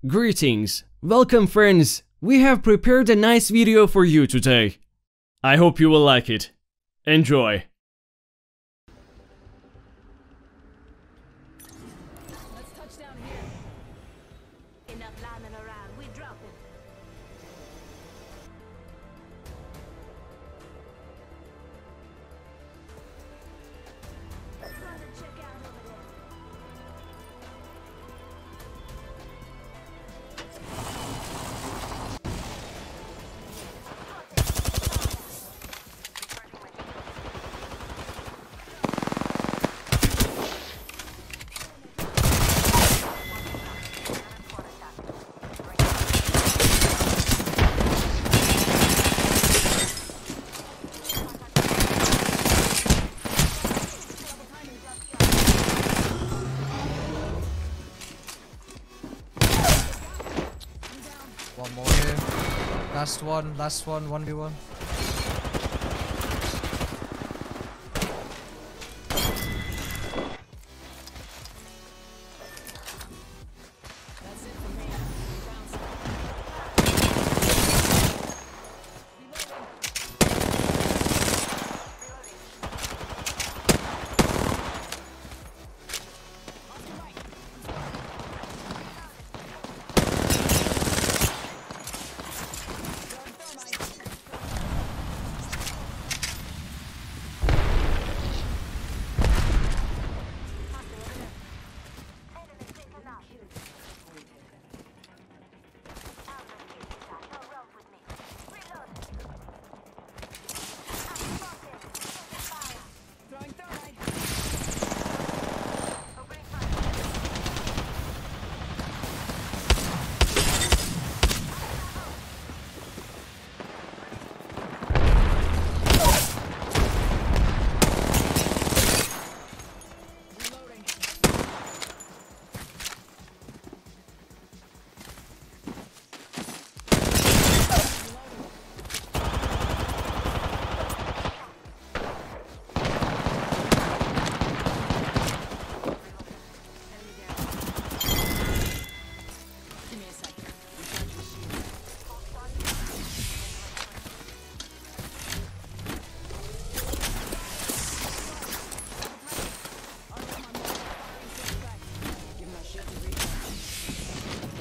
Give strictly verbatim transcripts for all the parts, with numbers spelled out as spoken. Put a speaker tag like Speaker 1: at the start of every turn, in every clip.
Speaker 1: Greetings, welcome friends, we have prepared a nice video for you today. I hope you will like it. Enjoy.
Speaker 2: Let's touch down here. Enough lying around, we drop him. Check out over there.
Speaker 3: One more here. Last one, last one, one v one.
Speaker 2: That's it for me. Bounce. Throwing thermite. Reloading. Enemy down. Give me a second. Recharge the shield. I'll get my more firing six back. Give my shield a recharge.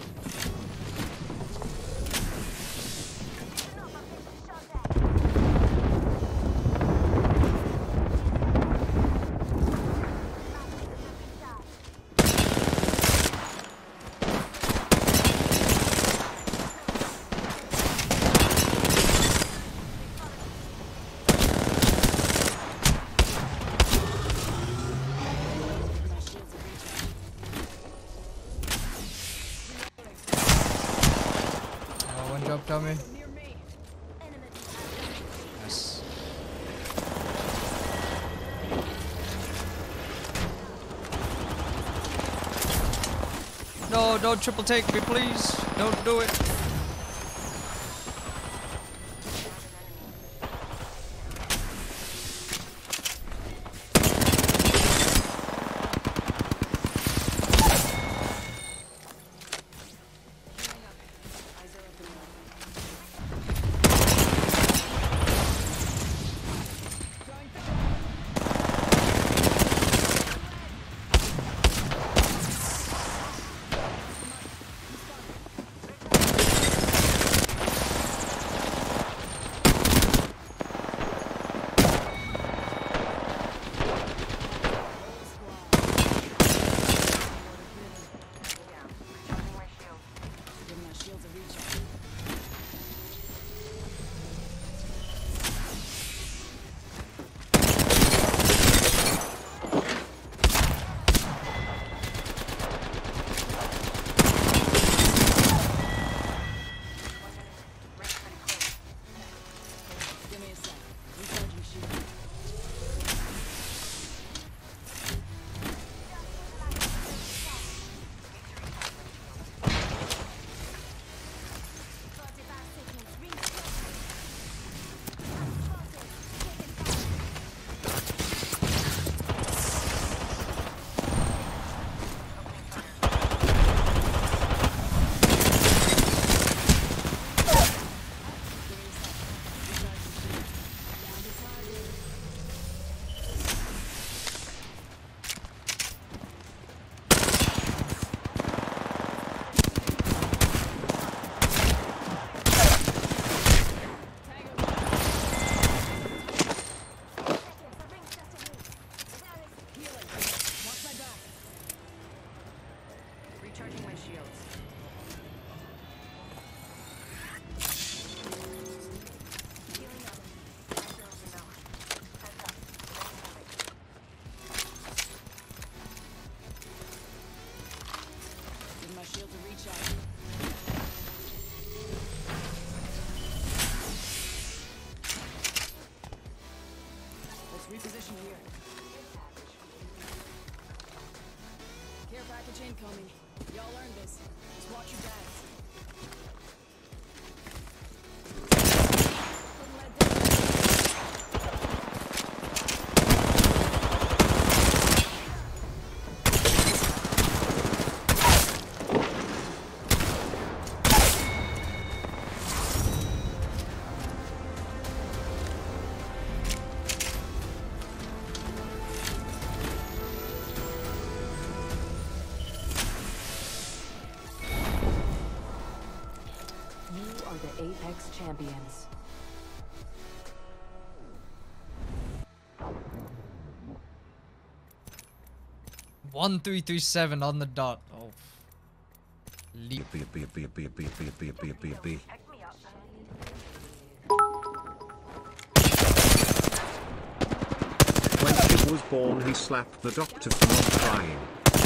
Speaker 2: My shield's a recharge.
Speaker 3: Uh, one drop, tell me.
Speaker 2: Near me.
Speaker 3: Yes. No, don't triple take me, please. Don't do it.
Speaker 2: Eyes are open now. Throwing thermite. Recharging my shields. Healing up. Give my shield a recharge. Let's reposition here. Care package incoming. Y'all earned this. Just watch your backs. Couldn't let down.
Speaker 4: You are the Apex champions.
Speaker 3: One three three seven on the dot. Oh. Leap.
Speaker 5: B B B B B B B B B B. When Shiv was born, he slapped the doctor for not crying.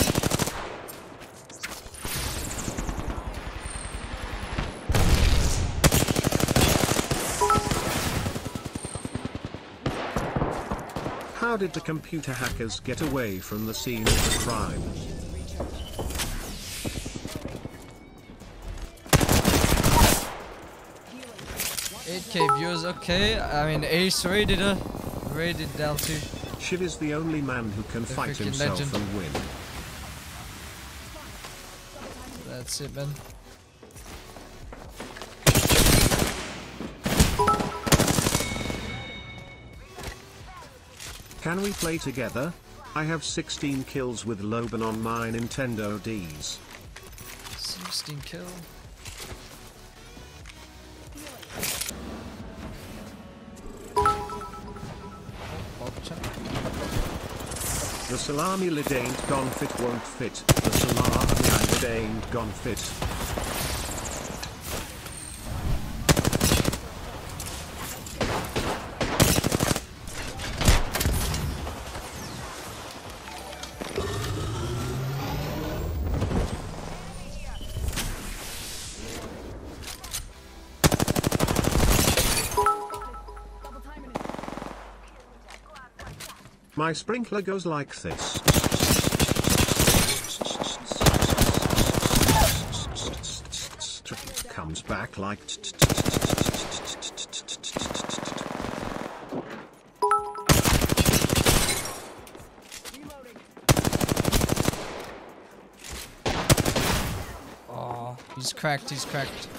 Speaker 5: How did the computer hackers get away from the scene of the crime?
Speaker 3: eight K viewers, okay. I mean, Ace rated a rated Del two.
Speaker 5: Shiv is the only man who can
Speaker 3: The
Speaker 5: fight
Speaker 3: freaking
Speaker 5: himself
Speaker 3: legend.
Speaker 5: and win.
Speaker 3: That's it, man.
Speaker 5: Can we play together? I have sixteen kills with Loban on my Nintendo Ds.
Speaker 3: sixteen kill. Bob check.
Speaker 5: The salami lid ain't gone fit won't fit. The salami lid ain't gone fit.
Speaker 2: Double timing it.
Speaker 5: My sprinkler goes like this. Comes back like.
Speaker 2: Reloading.
Speaker 3: Oh, he's cracked, he's cracked.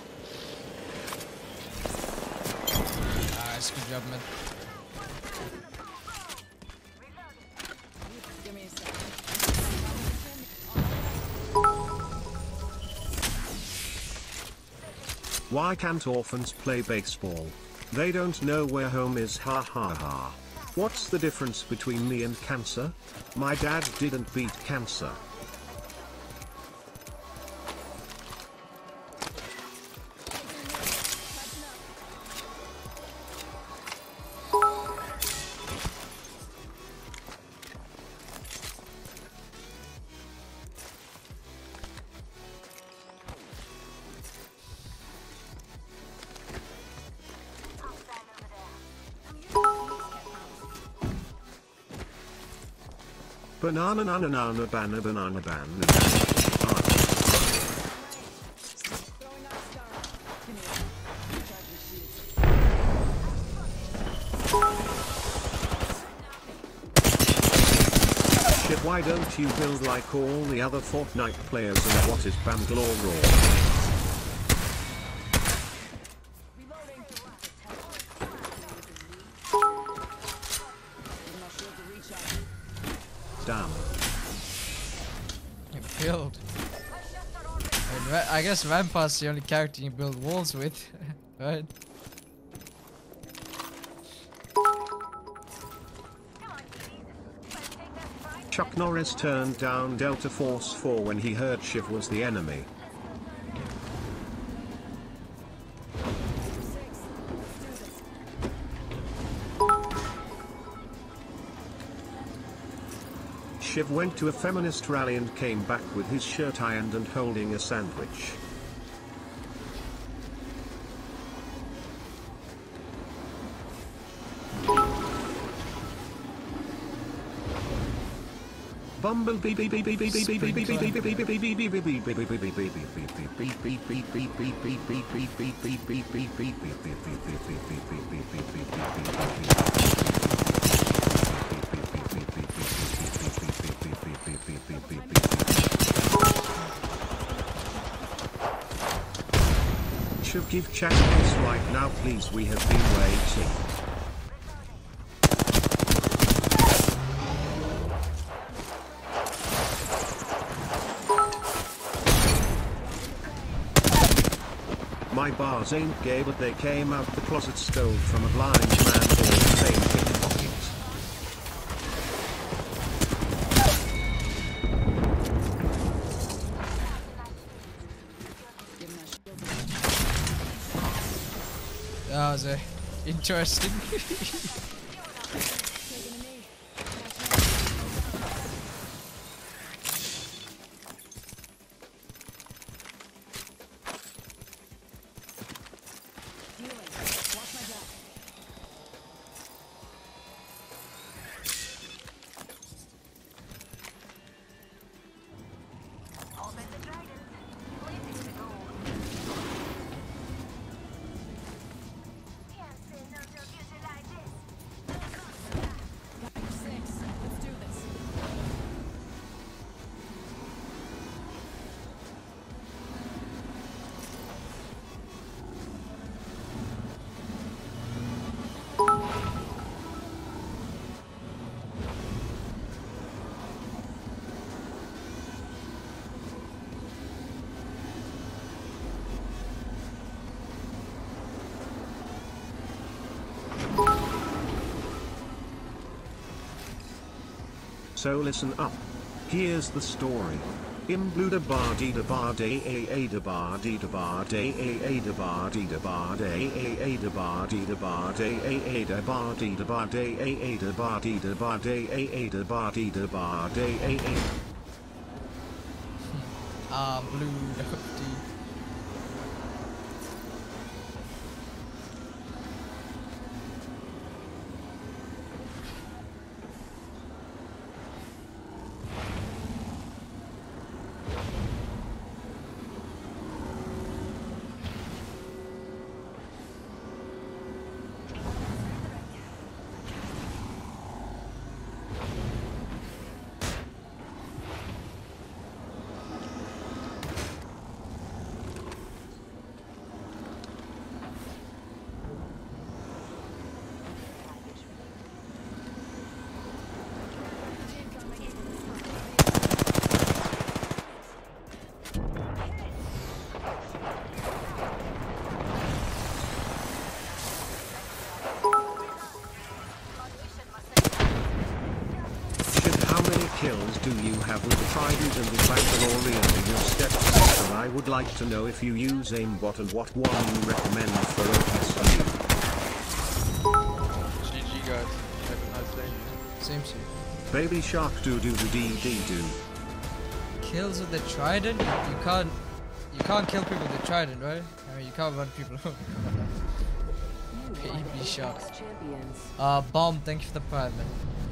Speaker 3: Nice, good job, man.
Speaker 2: Give me a sec.
Speaker 5: Why can't orphans play baseball? They don't know where home is, ha ha ha. What's the difference between me and cancer? My dad didn't beat cancer. Banana nana nana banana banana banana.
Speaker 2: Throwing that star. Give me a sec. Recharge your shields.
Speaker 5: Shit, why don't you build like all the other Fortnite players and what is Bangalore Raw?
Speaker 2: Reloading. Give my shield a recharge.
Speaker 5: Damn.
Speaker 3: You build. I, mean, Ra- I guess Rampart's the only character you build walls with, right?
Speaker 5: Chuck Norris turned down Delta Force four when he heard Shiv was the enemy. Shiv went to a feminist rally and came back with his shirt ironed and holding a sandwich. Bumblebee should give chat this right now please, we have been waiting. My bars ain't gay but they came out the closet stole from a blind man all the same pickpocket.
Speaker 3: That was uh, interesting.
Speaker 5: So listen up. Here's the story. Im blue da bar dee da bar day a a da bar dee da bar day a a da bar dee da bar day a a da bar dee da bar day a a da bar dee da bar day a a da bar dee da bar day a a da bar dee da bar day a a.
Speaker 3: Ah, blue D.
Speaker 5: Kills do you have with the Trident and the Bangalorian in your stepsister? I would like to know if you use aimbot and what one you recommend for O P S U.
Speaker 3: G G guys, have a nice day. Same to you.
Speaker 5: Baby shark do do do dee dee do.
Speaker 3: Kills with the trident? You can't you can't kill people with the trident, right? I mean you can't run people over. Baby shark.
Speaker 4: Champions.
Speaker 3: Uh bomb, thank you for the pride, man.